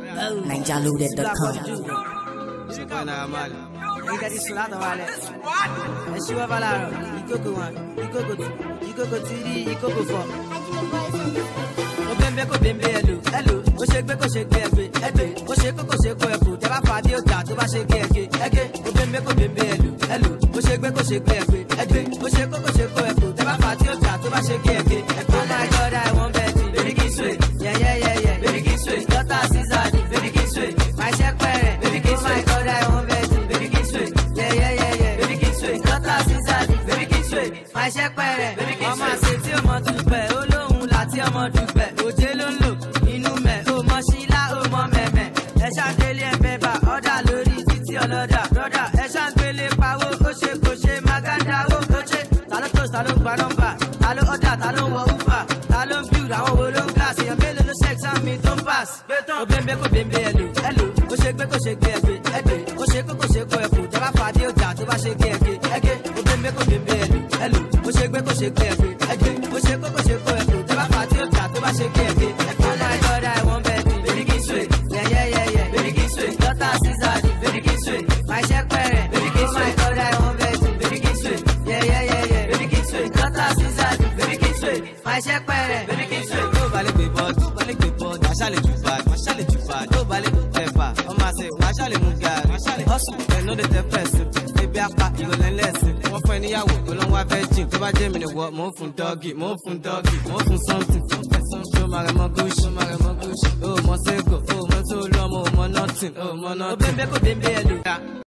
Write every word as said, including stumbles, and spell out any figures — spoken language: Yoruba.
ninja loaded dot com. Ainda disse lá, vale. É sua valaro. E coco one, e coco two, e coco three, e coco four. O bembe ko bembe elu, elu. O shegbe ko shegbe egbe, egbe. O sheko ko sheko eku. Te ba pade oja to ba shege ege, ege. O bembe ko bembe elu, elu. O shegbe ko shegbe egbe, egbe. O sheko ko sheko eku. Te ba pade oja to ba shege ege. Oh my God, I want Betty, baby kiss way. Yeah yeah yeah yeah, baby kiss way. Daughter Caesar, baby kiss way. My shekpere, baby kiss way. Oh my God, I want Betty, baby kiss way. Yeah yeah yeah yeah, baby kiss way. Daughter Caesar, baby kiss way. My shekpere, baby kiss way. Ọmọ àṣetí ọmọ dúpẹ́, olóhùn láti ọmọ dúpẹ́. Òjé ló ń lò inú mẹ́, ó mọ sílá, ó mọ mẹ́mẹ́. Ẹ ṣàgbélé ẹ̀mẹ́bà, ọ̀dà lórí títí ọlọ́dà. Brọ́dà, ẹ ṣàgbélé pawó, ó ṣe kò ṣe mágádá, ó kò ṣe. Ta ló tó, ta ló gba nọ́mbà, ta ló ọ̀dà, ta ló wọ uber, ta ló ń build, àwọn wo ló ń gas. Èèyàn mélòó ló ṣe exam mi tó ń pass. Ó bẹ́ẹ̀ kó bẹ́ẹ̀ ẹ̀lò, ẹ̀lò. Ó ṣe gbé kó ṣe gbé ẹ̀gbẹ́, ẹ̀gbẹ́. Ó ṣe kó kó ṣe kó ẹ̀kú, tẹ́ bá fàdé ọjà tó bá ṣe gé ẹ̀gẹ́, ẹ̀gẹ́. Ó bẹ́ẹ̀ kó bẹ́ẹ̀ ẹ̀lò, ẹ̀lò. Ó ṣe gbé kó ṣe gbé ẹ̀gbẹ́, ẹ̀gbẹ́. Ó ṣe kó kó ṣe kó ẹ̀kú, tẹ́ bá fàdé ọjà tó bá ṣe gé ẹ̀gẹ́, ẹ̀gẹ́. Oh my God, I want Betty, baby kiss way. Yeah yeah yeah yeah, baby kiss way. Daughter Caesar, baby kiss way. My shekpere, baby kiss way. Oh my God, I want Betty, baby kiss way. Yeah yeah yeah yeah, baby kiss way. Daughter Caesar, baby kiss way. My shekpere, baby kiss way. Tó balẹ̀ pé bọ́, tó balẹ̀ pé bọ́, wàá ṣàlẹ̀ jù bá, wàá ṣàlẹ̀ jù bá. Tó balẹ̀ pé tẹ̀fà, ọmọ àṣẹ, wàá ṣàlẹ̀ mú gàrí. Wàá ṣàlẹ̀ hustle, ẹ̀ ló dé tẹ pẹ̀sìn. Ebi apá ìrọ̀lẹ́ lẹ́sìn. Wọ́n fún ẹ níyàwó tó lọ́ wá virgin. Tó bá jẹ́ mi ni wọ́, mò ń fún dọ́gì, mò ń fún dọ́gì, mò ń fún something. Ṣó máa rẹ̀ mọ́ gúúsù, máa rẹ̀ mọ́ gúúsù. Ó mọ Sego, ó mọ tó lọ́mọ, ó mọ nothing, ó mọ nothing. Ó bẹ́ẹ̀ kó bẹ́ẹ̀ ẹ̀lò.